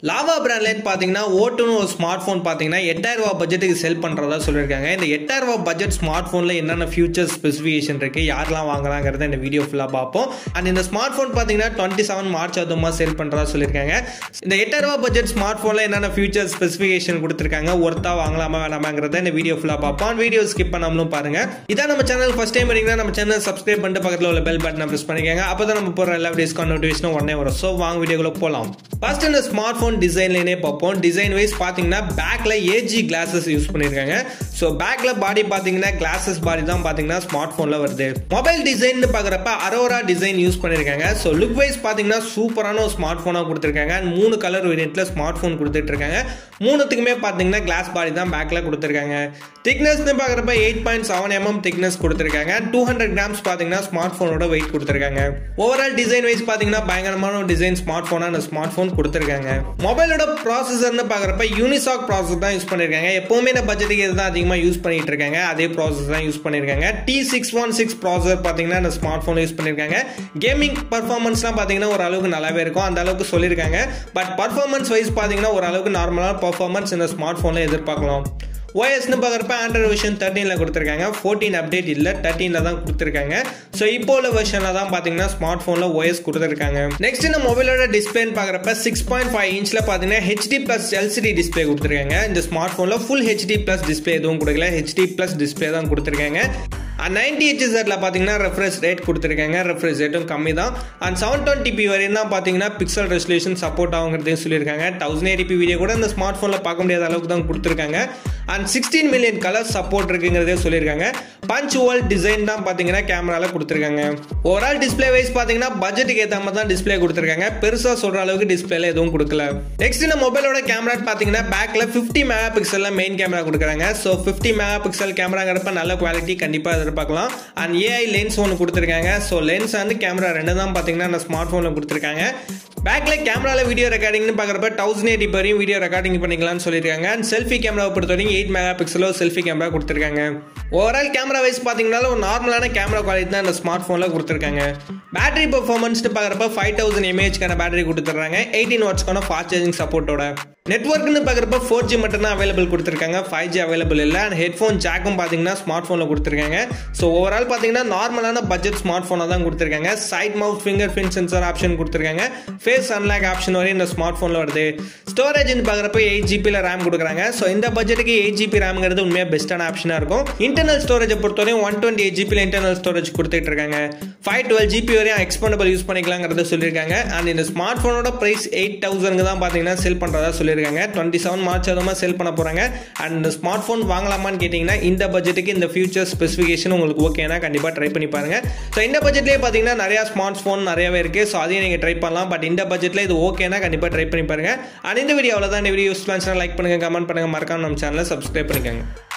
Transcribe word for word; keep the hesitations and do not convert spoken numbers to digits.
Lava பிராண்ட்லேன்னு பார்த்தீங்கன்னா ஓட்டுன்னு ஒரு smart phone பார்த்தீங்கன்னா எட்டாயிரம் ரூபா பட்ஜெட்டுக்கு செல் பண்ணுறதா சொல்லியிருக்காங்க. இந்த எட்டாயிரம் ரூபா பட்ஜெட் ஸ்மார்ட் ஃபோனில் என்னென்ன ஃபியூச்சர்ஸ் ஸ்பெசிஃபிகேஷன் இருக்குது, யாரெல்லாம் வாங்கலாங்கிறத இந்த வீடியோ ஃபுல்லாக பார்ப்போம். அண்ட் இந்த ஸ்மார்ட் ஃபோன் பார்த்தீங்கன்னா டுவெண்ட்டி செவன் மார்ச் அதுமா செல் பண்ணுறதா சொல்லியிருக்காங்க. இந்த எட்டாயிரம் ரூபா பட்ஜெட் ஸ்மார்ட் ஃபோனில் என்னென்ன ஃபியூச்சர் ஸ்பெசிஃபிகேஷன் கொடுத்துருக்காங்க, ஒருத்தா வாங்கலாமா வேணாமாங்கிறத இந்த வீடியோ ஃபுல்லாக பார்ப்போம். வீடியோ ஸ்கிப் பண்ணாமலும் பாருங்கள். இதான் நம்ம சேனல் ஃபஸ்ட் டைம் வரீங்கன்னா நம்ம சேனல் சப்ஸ்கிரைப் பண்ணிட்டு பக்கத்தில் உள்ள பெல் பட்டனை ப்ரெஸ் பண்ணிக்கோங்க. அப்போ தான் நம்ம போகிற எல்லா வீடியோஸ்க்கான நோட்டிஃபிகேஷனும் உடனே வரும். ஸோ வாங்க வீடியோக்குள்ள போகலாம். ஃபர்ஸ்ட் இந்த ஸ்மார்ட் ஃபோன் டிசைன்லேயே பார்ப்போம். டிசைன் வைஸ் பார்த்தீங்கன்னா பேக்கில் ஏஜி கிளாஸஸ் யூஸ் பண்ணியிருக்காங்க. ஸோ பேக்கில் பாடி பார்த்தீங்கன்னா கிளாஸஸ் பாடி தான் பார்த்தீங்கன்னா ஸ்மார்ட் ஃபோனில் வருது. மொபைல் டிசைன் பார்க்குறப்ப அரோரா டிசைன் யூஸ் பண்ணியிருக்காங்க. ஸோ லுக் வைஸ் பார்த்தீங்கன்னா சூப்பரான ஒரு ஸ்மார்ட் ஃபோனாக கொடுத்துருக்காங்க. அண்ட் மூணு கலர் வேரியண்ட்டில் ஸ்மார்ட் ஃபோன் கொடுத்துட்டு இருக்காங்க. மூணுத்துக்குமே பார்த்தீங்கன்னா கிளாஸ் பாடி தான் பேக்கில் கொடுத்துருக்காங்க. திக்னஸ்னு பார்க்குறப்ப eight point seven mm thickness கொடுத்துருக்காங்க. டூ ஹண்ட்ரட் கிராம்ஸ் பார்த்தீங்கன்னா ஸ்மார்ட் ஃபோனோட வெயிட் கொடுத்துருக்காங்க. ஓவரால் டிசைன் வைஸ் பார்த்தீங்கன்னா பயங்கரமான ஒரு டிசைன் ஸ்மார்ட் ஃபோனாக அந்த ஸ்மார்ட் ஃபோன் கொடுத்துருக்காங்க. மொபைலோட ப்ராசஸர்னு பார்க்குறப்ப யூனிசாக் ப்ராசஸர் தான் யூஸ் பண்ணியிருக்காங்க. எப்போவுமே இந்த பட்ஜெட்டுக்கு இதுதான் அதிகமாக யூஸ் பண்ணிட்டு இருக்காங்க. அதே ப்ராசஸர் தான் யூஸ் பண்ணியிருக்காங்க. T six one six processor பார்த்தீங்கன்னா இந்த ஸ்மார்ட் ஃபோன் யூஸ் பண்ணியிருக்காங்க. கேமிங் பர்ஃபார்மன்ஸ்லாம் பார்த்தீங்கன்னா ஒரு அளவுக்கு நல்லாவே இருக்கும், அந்த அளவுக்கு சொல்லியிருக்காங்க. பட் பர்ஃபார்மன்ஸ் வைஸ் பார்த்தீங்கன்னா ஒரு அளவுக்கு நார்மலான பர்ஃபார்மன்ஸ் இந்த ஸ்மார்ட் ஃபோனில் எதிர்பார்க்கலாம். ஓஎஸ்னு பார்க்குறப்ப ஆண்ட்ராய்டு வெர்ஷன் தேர்ட்டீனில் கொடுத்துருக்காங்க. ஃபோர்டீன் அப்டேட் இல்லை, தேர்ட்டீனில் தான் கொடுத்துருக்காங்க. ஸோ இப்போ உள்ள வெர்ஷனில் தான் பார்த்தீங்கன்னா ஸ்மார்ட் ஃபோனில் ஓஎஸ் கொடுத்துருக்காங்க. நெக்ஸ்ட் இந்த மொபைலோட டிஸ்பிளேன்னு பார்க்குறப்ப சிக்ஸ் பாயிண்ட் ஃபைவ் இன்ச்சில் பார்த்தீங்கன்னா ஹெச்டி ப்ளஸ் எல்சிடி டிஸ்பிளே கொடுத்துருக்காங்க. இந்த ஸ்மார்ட் ஃபோனில் ஃபுல் ஹெச்டி ப்ளஸ் டிஸ்பிளே எதுவும் கொடுக்கல, ஹெச்டி ப்ளஸ் டிஸ்பிளே தான் கொடுத்துருக்காங்க. நைன்டி ஹெச்எஸ்ல பார்த்தீங்கன்னா ரெஃப்ரெஷ் ரேட் கொடுத்துருக்காங்க. ரெஃப்ரெஷ் ரேட்டும் கம்மி தான். அண்ட் செவன் டுவெண்ட்டி பி வரையும் தான் பார்த்தீங்கன்னா பிக்சல் ரெசல்யூஷன் சப்போர்ட் ஆகுங்கிறதையும் சொல்லியிருக்காங்க. தௌசண்ட் எயிட்டி வீடியோ கூட இந்த ஸ்மார்ட் ஃபோனில் பார்க்க முடியாத அளவுக்கு தான் கொடுத்துருக்காங்க. And sixteen million colour support இருக்குங்கிறதே சொல்லியிருக்காங்க. பஞ்ச் ஹோல் டிசைன் தான் பார்த்தீங்கன்னா கேமரால கொடுத்துருக்காங்க. ஓவரால் டிஸ்பிளே வைஸ் பார்த்தீங்கன்னா பட்ஜெட்டுக்கு ஏற்ற மாதிரி தான் டிஸ்பிளே கொடுத்துருக்காங்க. பெருசாக சொல்கிற அளவுக்கு டிஸ்பிளேல எதுவும் கொடுக்கல. நெக்ஸ்ட் இந்த மொபைலோட கேமரா பார்த்தீங்கன்னா பேக்கில் ஃபிஃப்டி மெகா பிக்சல்ல மெயின் கேமரா கொடுக்குறாங்க. ஸோ ஃபிஃப்டி மெகா பிக்சல் கேமராங்கிறப்ப நல்ல குவாலிட்டி கண்டிப்பாக எதிர்பார்க்கலாம். அண்ட் ஏஐ லென்ஸ் ஒன்று கொடுத்துருக்காங்க. ஸோ லென்ஸ் அண்ட் கேமரா ரெண்டு தான் பார்த்தீங்கன்னா அந்த ஸ்மார்ட் ஃபோனில் கொடுத்துருக்காங்க. பேக்கில் கேமராவில் வீடியோ ரெக்கார்டிங்னு பார்க்குறப்ப தௌசண்ட் எயிட்டி வரையும் வீடியோ ரெக்கார்டிங் பண்ணிக்கலாம்னு சொல்லியிருக்காங்க. அண்ட் செல்ஃபி கேமராவை பொறுத்த வரைக்கும் எயிட் மெகா பிக்சலோ செல்ஃபி கேமரா கொடுத்துருக்காங்க. ஓவரால் கேமரா வைஸ் பார்த்தீங்கன்னா ஒரு நார்மலான கேமரா குவாலிட்டி தான் இந்த ஸ்மார்ட் ஃபோனில் கொடுத்துருக்காங்க. பேட்டரி பர்ஃபார்மன்ஸ்னு பார்க்குறப்ப ஃபைவ் தௌசண்ட் எம்ஏஹெச்க்கான பேட்டரி கொடுத்துட்றாங்க. எயிட்டீன் வாட்ஸ்க்கான ஃபாஸ்ட் சார்ஜிங் சப்போர்ட்டோட. நெட்ஒர்க்னு பார்க்குறப்ப ஃபோர் ஜி மட்டும் தான் அவைலபிள் கொடுத்துருக்காங்க. ஃபைவ் ஜி அவைலபிள் இல்லை. அண்ட் ஹெட்ஃபோன் ஜாக்கும் பார்த்தீங்கன்னா ஸ்மார்ட் ஃபோனில் கொடுத்துருக்காங்க. ஸோ ஓவரால் பார்த்தீங்கன்னா நார்மலான பட்ஜெட் ஸ்மார்ட் ஃபோனாக தான் கொடுத்துருக்காங்க. Side mount fingerprint sensor option கொடுத்துருக்காங்க. ஃபேஸ் அன்லாக் ஆப்ஷன் வரையும் இந்த ஸ்மார்ட் ஃபோனில் வருது. ஸ்டோரேஜ்னு பார்க்குறப்ப எயிட் ஜிபியில் ரேம் கொடுக்குறாங்க. ஸோ இந்த பட்ஜெட்டுக்கு எயிட் ஜிபி ரேம்ங்கிறது உண்மையாக பெஸ்ட்டான ஆப்ஷனாக இருக்கும். இன்டர்னல் ஸ்டோரேஜை பொறுத்தவரையும் ஒன் டுவெண்ட்டி எயிட் ஜிபியில் இன்டர்னல் ஸ்டோரேஜ் கொடுத்துட்டு இருக்காங்க. ஃபைவ் டுவெல் ஜிபி வரையும் எக்ஸ்பெண்டபிள் யூஸ் பண்ணிக்கலாங்கிறத சொல்லியிருக்காங்க. அண்ட் இந்த ஸ்மார்ட் ஃபோனோட ப்ரைஸ் எயிட் தௌசண்ட்க்கு தான் பார்த்தீங்கன்னா செல் பண்ணுறதா சொல்லியிருக்காங்க. டுவெண்ட்டி செவன் மார்ச் அதுமா செல் பண்ண போகிறாங்க. அண்ட் ஸ்மார்ட் ஃபோன் வாங்கலாமான்னு கேட்டிங்கன்னா இந்த பட்ஜெட்டுக்கு இந்த ஃபியூச்சர் ஸ்பெசிஃபிகேஷன் உங்களுக்கு ஓகேனா கண்டிப்பாக ட்ரை பண்ணி பாருங்க. ஸோ இந்த பட்ஜெட்லேயே பார்த்தீங்கன்னா நிறையா ஸ்மார்ட் ஃபோன் நிறையவே இருக்குது. ஸோ அதையும் நீங்கள் ட்ரை பண்ணலாம். பட் இந்த பட்ஜெட்டில் இது ஓகேனா கண்டிப்பாக ட்ரை பண்ணி பாருங்க. அண்ட் இந்த வீடியோ அவ்வளோதான். இந்த வீடியோ யூஸ் லைக் பண்ணுங்கள், கமெண்ட் பண்ணுங்கள், மறக்காம நம்ம சேனலை சப்ஸ்கிரைப் பண்ணிக்கோங்க.